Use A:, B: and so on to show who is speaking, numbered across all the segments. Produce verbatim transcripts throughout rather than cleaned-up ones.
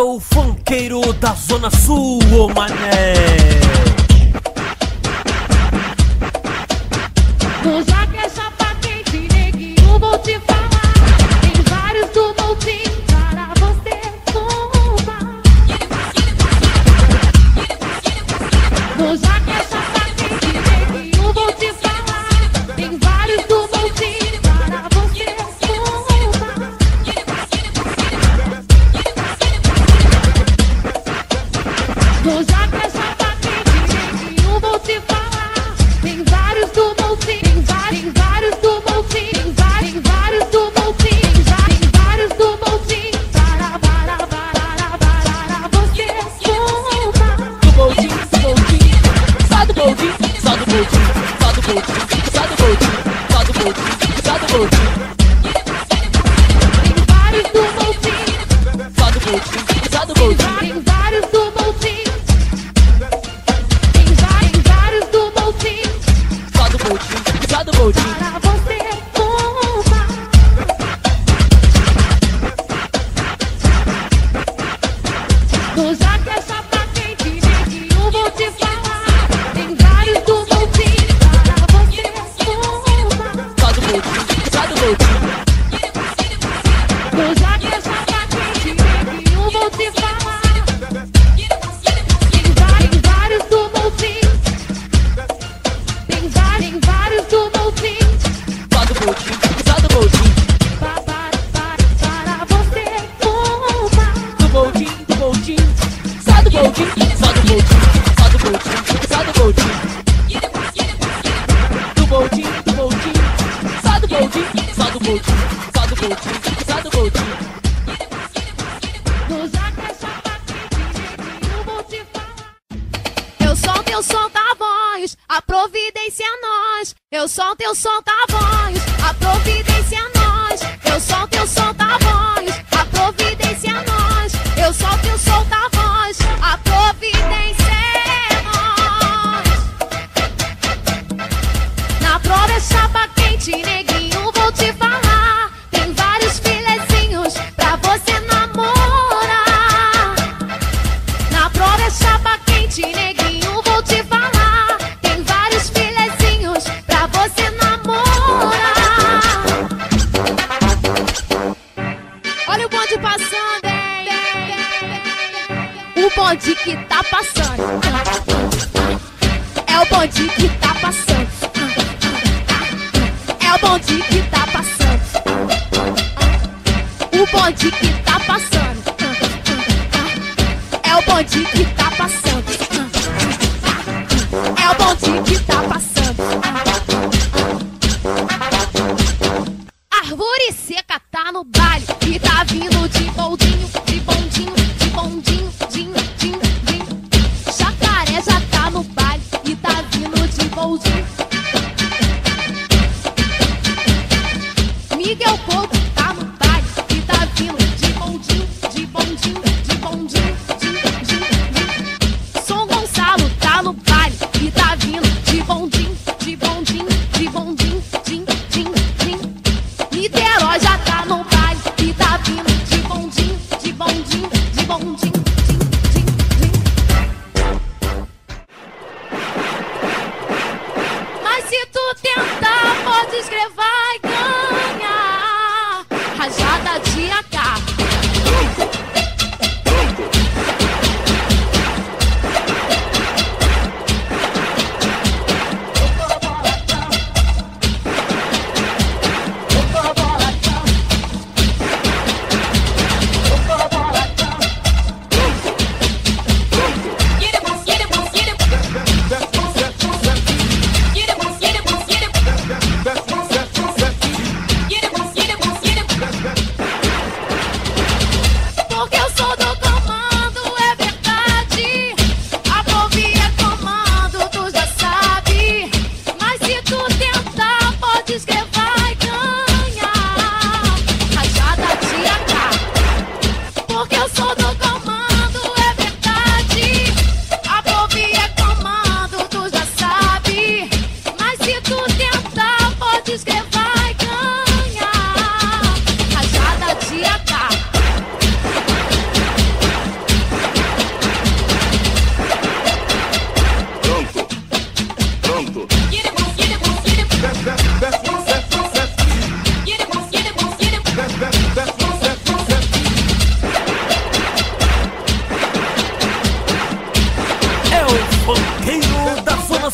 A: o funkeiro da Zona Sul, ô mané.
B: Tu já quer chapa quente, neguinho, vou te falar. Tem vários do Moutinho para você fumar. Tu já quer chapa quente, neguinho, vou te falar. Tem vários do Moutinho para você fumar. Tu já quer chapa quente, neguinho, vou te falar. Tem vários do Moutinho. Tem vários do Moutinho, tem vários do Moutinho, tem vários do Moutinho para, para, para, para você fumar.
C: Do Moutinho, do Moutinho, só do Moutinho, só do Moutinho, só do Moutinho, só do Moutinho, só do Moutinho, só do Moutinho.
B: Tem vários do Moutinho,
C: só do Moutinho, só do Moutinho.
B: tem vários do Moutinho, tem vários do Moutinho,
C: só do Moutinho, só do Moutinho.
B: para você fumar. Tu já quer chapa quente, neguinho, vou te falar. Tem vários do Moutinho para você fumar.
C: Só do Moutinho, só do Moutinho.
B: Tu já quer chapa quente, neguinho, vou te falar. Tem vários do Moutinho, tem vários do Moutinho.
C: Só do Moutinho, só do Moutinho.
B: Para, para, para você fumar.
C: Do Moutinho, do Moutinho, só do Moutinho, só do Moutinho, só do Moutinho, só do Moutinho. Do Moutinho, do Moutinho, só do Moutinho, só do Moutinho, só do Moutinho, só do Moutinho.
B: Tu já quer chapa quente, neguinho, vou te falar.
D: Eu solto, eu solto a voz, a providência é nós. Eu solto, eu solto a voz, a providência é nós. Eu solto, eu solto a voz, a providência é nós. Eu solto, eu solto a voz, a providência é nós. Na prova é chapa quente, neguinho, vou te falar. Tem vários filezinhos pra você namorar. Na prova é chapa quente, neguinho, vou te falar. Tem vários filezinhos pra você namorar. Olha o bonde passando, hein? O bonde que tá passando. É o bonde que tá passando. É o bonde que tá passando. O bonde que tá passando. É o bonde que tá passando. É o bonde que tá passando. Árvore seca tá no baile e tá vindo de bondinho, de bondinho, de bondinho, din, din, din. Jacaré já tá no baile e tá vindo de bondinho. Miguel Couto tá no baile e tá vindo de bondinho, de bondinho, de bondinho, din, din, din. São Gonçalo tá no baile e tá vindo de bondinho, de bondinho.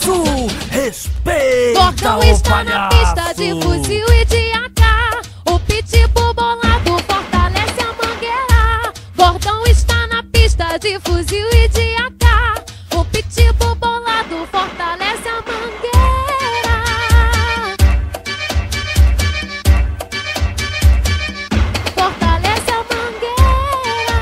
A: Sul, respeita
B: Gordão
A: o
B: está na
A: palhaço.
B: pista de fuzil e de A K. O pitbull bolado fortalece a mangueira. Gordão está na pista de fuzil e de A K. O pitbull bolado fortalece a mangueira. Fortalece a mangueira.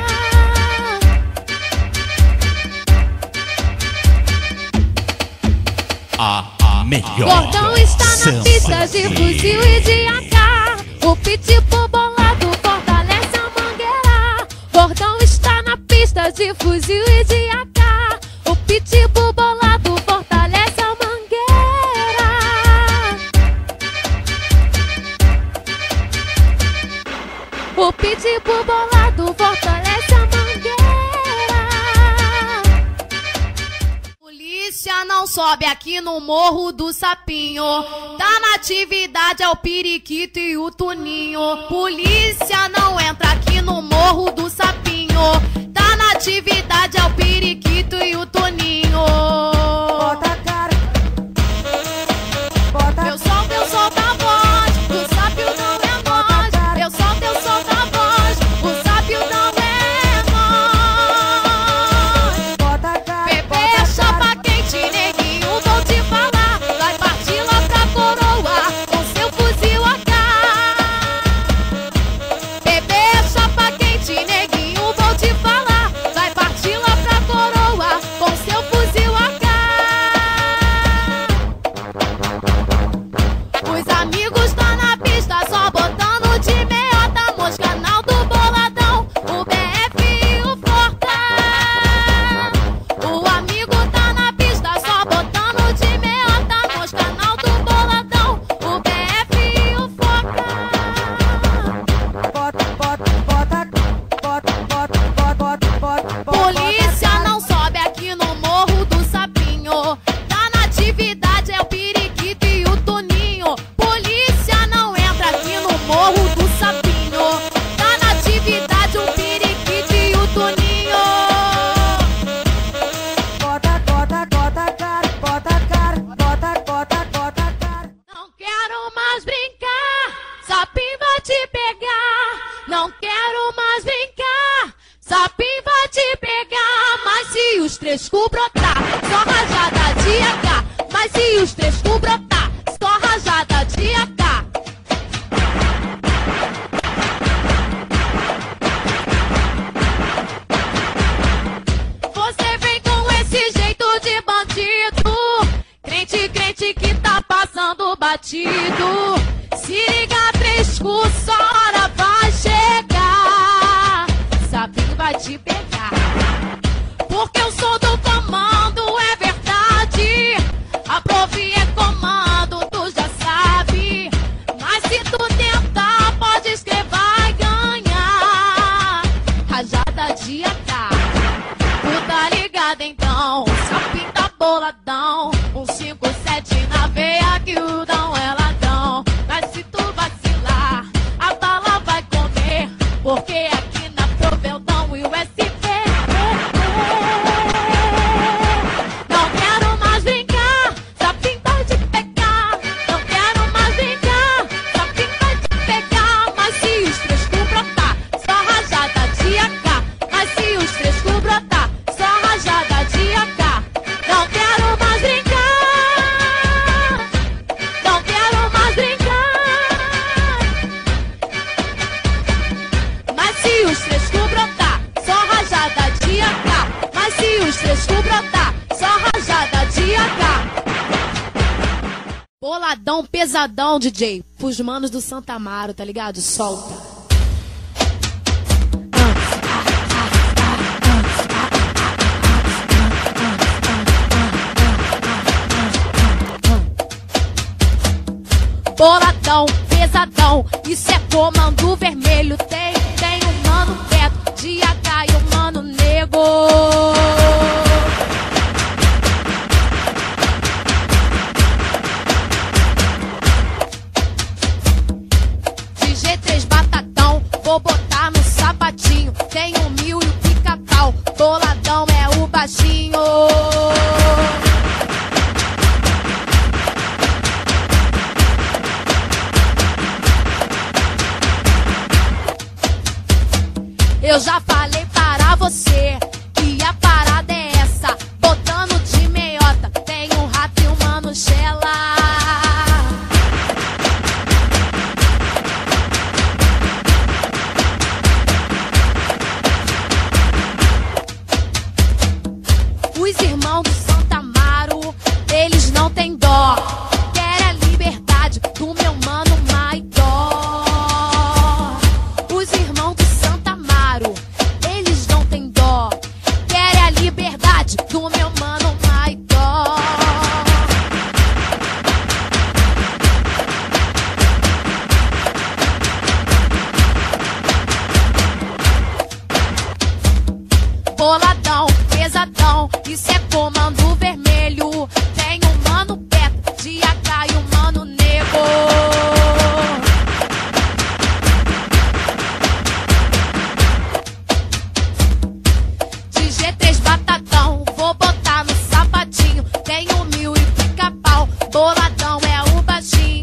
E: A, a melhor.
B: Gordão está na pista de fuzil e de A K. O pitbull bolado fortalece a mangueira. Gordão está na pista de fuzil e de A K. O pitbull bolado fortalece a mangueira. O pitbull bolado fortalece a mangueira. Polícia não sobe aqui no Morro do Sapinho. Tá na atividade é o periquito e o Tuninho. Polícia não entra aqui no Morro do Sapinho. Tá na atividade é o periquito e o Tuninho.
F: Bota a cara. Bota
B: Eu solto, eu solto a voz, o sábio não é nós. Eu solto, eu solto a voz, o sábio não é nós.
F: bota a cara.
B: Bebê, chapa quente, neguinho, vou te falar. Vai partir lá pra coroa com seu fuzil A K. Bebê, chapa quente, neguinho, vou te falar. Vai partir lá pra coroa com seu fuzil A K. Os amigos tá na pista só botando de meiota. Moscanal do Boladão, o B F e o Forta. O amigo tá na pista só botando de meiota. Moscanal do Boladão, o B F e o Forta.
F: Bota, bota, bota, bota, bota, bota, bota, bota.
B: Polícia não sobe aqui no Morro do Sapinho. Tá na atividade é o periquito e o Tuninho. Polícia não entra aqui no Morro do Sapinho. Tá na atividade o periquito e o Tuninho.
F: Bota, bota, bota a cara. Bota a cara. Bota, bota, bota a cara.
B: Não quero mais brincar, sapinho vai te pegar. Não quero mais brincar, sapinho vai te pegar. Mas se os três cu brotar, só rajada de A K. Mas se os três cu brotar, só rajada de A K. Você vem com esse jeito de bandido, crente, crente que tá passando batido. Se liga, três cu, só hora vai chegar. Sapinho vai te pegar, porque eu sou do comando, é verdade. A provi é comando, tu já sabe. Mas se tu tentar, pode escrever, vai ganhar. Rajada de A K. Tu tá ligado então, sapinho tá boladão. Um cinco sete na veia que o dão é ladrão. Mas se tu vacilar, a bala vai comer. Porque aqui na prova eu dou e o S P. Não quero mais brincar, sapinho vai te pegar. Não quero mais brincar, sapinho vai te pegar. Mas se os três cu brotar, só rajada de A K. Mas se os três cu brotar, só rajada de A K. Não quero mais brincar, não quero mais brincar. Mas se os três cu brotar, só rajada de A K. Mas se os três cu brotar, só rajada de A K. Boladão, pesadão, D J. Pros manos do Santa Amaro, tá ligado? Solta. Boladão, pesadão, isso é comando vermelho. Tem, tem o mano Beto de A K e o mano Nego. De G três batatão, vou botar no sapatinho. Tem o mil e o pica-pau, boladão é o baixinho.
D: Eu já falei para você que a parada é essa. Botando de meiota, tem um rato e uma Nutella. Os irmãos do Santa Amaro, eles não têm dó. Querem a liberdade do meu mano Maidó. Os irmãos do Santa Amaro, eles não têm dó. Querem a liberdade do meu mano Maidó. Boladão, pesadão, isso é comando vermelho. Tem um mano Beto, de A K e um mano Nego. De G três batatão, vou botar no sapatinho. Tem um mil e pica-pau, boladão é o baixinho.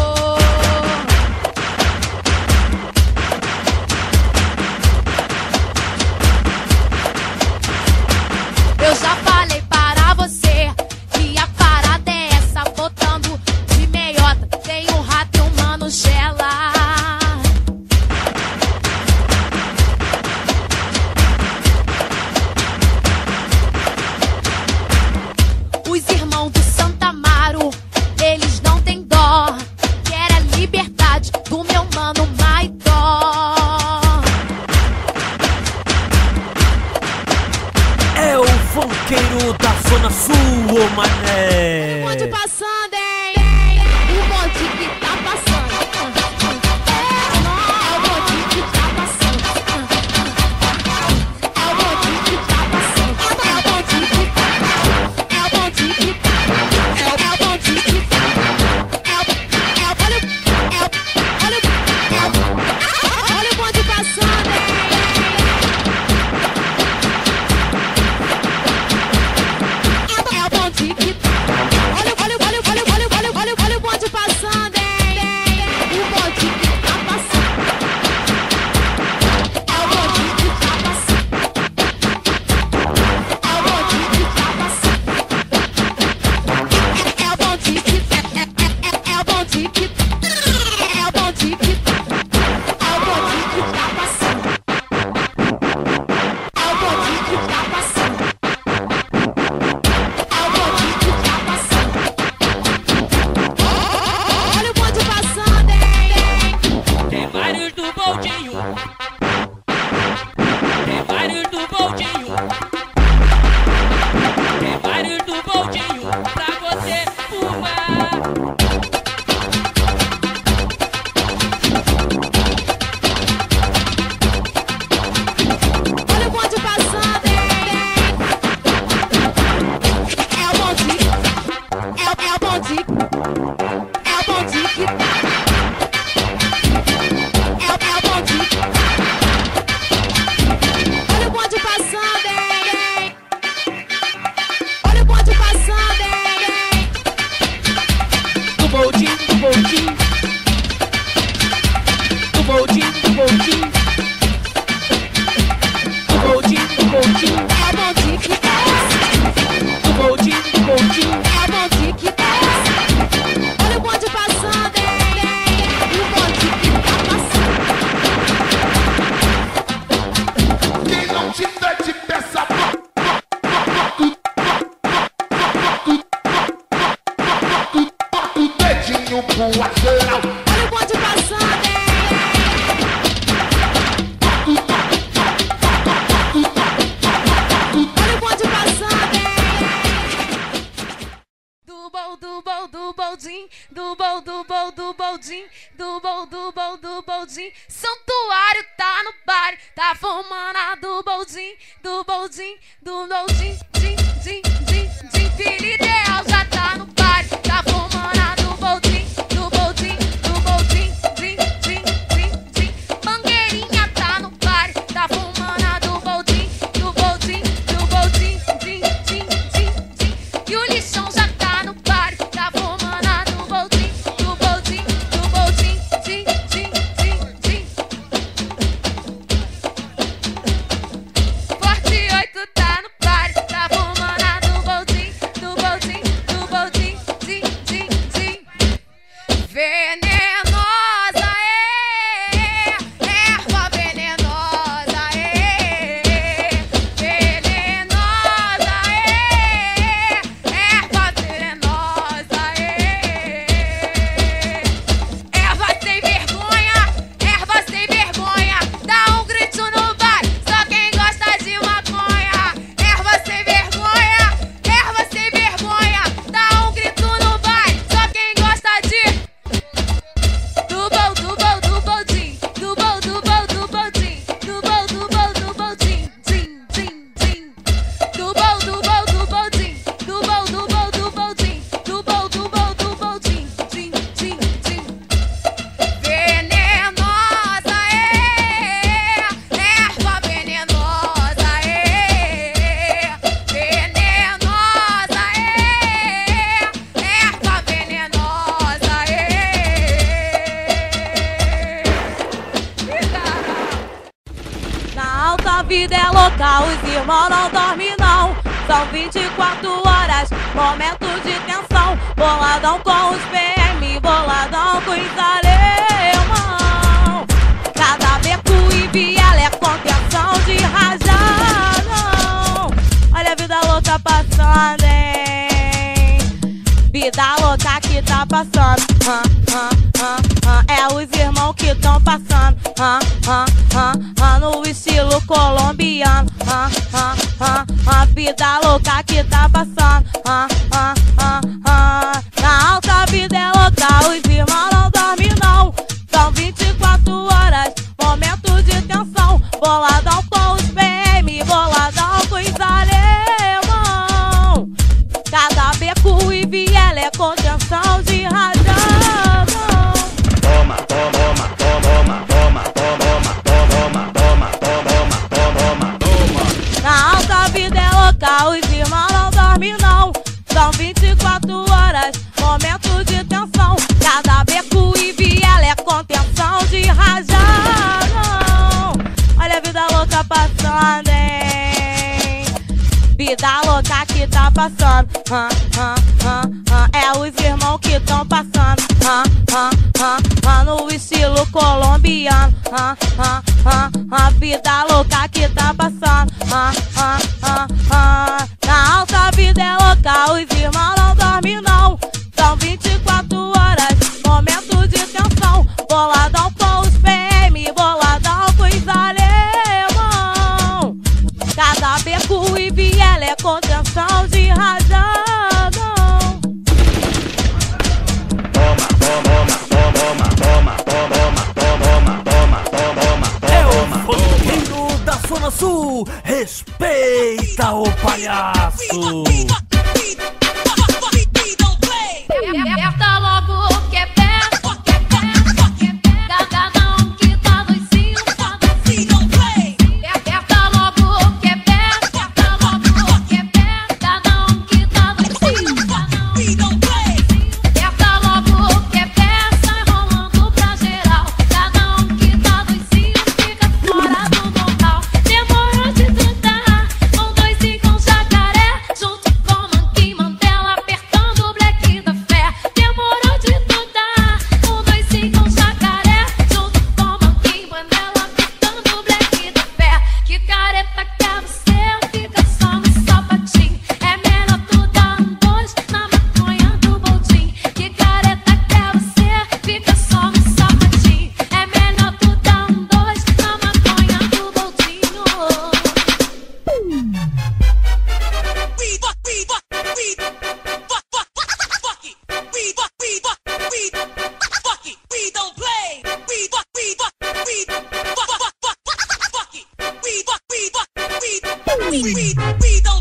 D: Eu já falei para você que a parada é essa. Botando de meiota, tem um rato e uma Nutella. Os irmãos do Santa Amaro, eles não têm dó. Querem a liberdade do meu mano Maidó.
A: É o funkeiro da Zona Sul, ô mané.
D: O bonde passando, hein? O bonde que tá passando. É, não, é o bonde que tá passando. É o bonde que tá passando. É o bonde que tá. É o bonde que tá. É o bonde que tá. É o. É o. Olha o. Olha o. Olha o bonde passando, hein? É o bonde que tá. Olha, olha, olha, olha, olha, olha, olha, olha o bonde passando, hein? O bonde que tá passando. É o bonde que tá passando. É o bonde que tá passando. É o bonde que é é é o bonde que é o bonde que é o bonde que tá passando. É o bonde que tá passando. É o bonde que tá passando. Olha o bonde passando, hein?
C: Tem vários do Boldinho. Tem vários do Boldinho. Tem vários do Boldinho pra você fumar.
D: Olha o bonde passando, hein? É o bonde. É, é o bonde. É o bonde que tá. É, o- é o bonde. Olha o bonde passando, hein? Olha o bonde passando, hein?
C: Do Boldinho, do Boldinho. Do Boldinho, do Boldinho. Do Boldinho, do Boldinho.
D: É o bonde que tá.
C: Do Boldinho, do Boldinho.
D: É o bonde que tá. Olha o bonde passando, hein? O bonde que tá passando.
E: Quem não tiver de peça, bota o dedinho pro lateral.
D: Olha o bonde passando, hein? Olha o bonde passando, hein? Do bol, do bol, do boldim, do bol, do bol, do boldim, do bol, do bol, do boldim. Santuário tá no bar, tá fumando a do boldim, do boldim, do boldim, din, din, din, din. Filho ideal já tá no bar, tá fumando a do boldim, do boldim, do boldim, din, din, din, din. Mangueirinha tá no bar, tá fumando a do boldim, do boldim, do boldim, din, din, din, din. E o lixão já tá no bar, tá fumando a do boldim, do boldim, do boldim, din, din, din, din.
G: alta vida é louca, os irmãos não dormem não. São vinte e quatro horas, momento de tensão. Boladão com os P M, boladão com os alemão. Cada beco e viela é contenção de rajadão. Olha a vida louca passando, hein? Vida louca que tá passando, hum, hum, hum, hum. É os irmãos que tão passando, hum, hum, hum, hum. No estilo colombiano, hum, hum, hum, hum. Vida louca que tá passando, hum, hum, hum, hum. Na alta vida é louca, os irmãos não dormem não. São vinte e quatro horas, momento de tensão. Boladão com os P M, boladão com os alemão. Cada beco e viela é contenção de rajadão.
H: Toma, toma, toma, toma, toma, toma, toma, toma, toma, toma.
G: Na alta vida é louca, os irmãos não dormem não. São vinte e quatro horas, momento de tensão. Cada beco e viela é contenção de rajadão. Olha a vida louca passando, hein? Vida louca que tá passando, hum, hum, hum, hum. É os irmãos que tão passando, hum, hum, hum, hum. No estilo colombiano, hum, hum, hum, hum. Vida louca que tá passando, hum, hum, hum, hum. Na alta vida é louca, os irmãos não dormem não. São vinte e quatro horas, momento de tensão. Boladão com os P M, boladão com os alemão. Cada beco e viela é contenção de rajadão.
H: Toma, toma, toma, toma, toma, toma, toma, toma,
A: É o funkeiro da Zona Sul, respeita o palhaço.
D: Aperta logo que é perto, que é perto, que é perto. Cada um que tá doisinho, aperta logo que é perto, aperta logo que é perto. Cada um que tá doisinho, aperta logo que é perto, sai rolando pra geral. Cada um que tá doisinho fica fora do normal. Demorou de tentar, um, dois e com jacaré, junto com Monkey Mandela, apertando o black da fé. Demorou de tentar, um, dois e com jacaré, junto com Monkey Mandela, apertando o black da fé. Que careta quer você, fica só no sapatinho. É melhor tu dar um dois na maconha do boldinho. Que careta quer você, fica só no sapatinho. É melhor tu dar um dois na maconha do boldinho.
C: We don't